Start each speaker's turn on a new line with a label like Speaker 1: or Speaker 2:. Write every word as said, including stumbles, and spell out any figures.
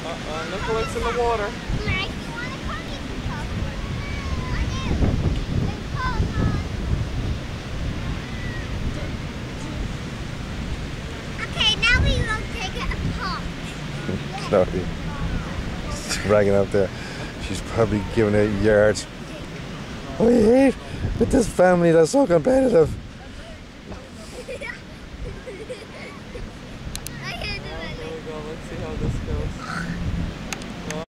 Speaker 1: Uh-uh, Nicholas in the water.
Speaker 2: Okay, now we will take it apart.
Speaker 3: Chloe. She's bragging out there. She's probably giving it yards. I hate with this family that's so competitive.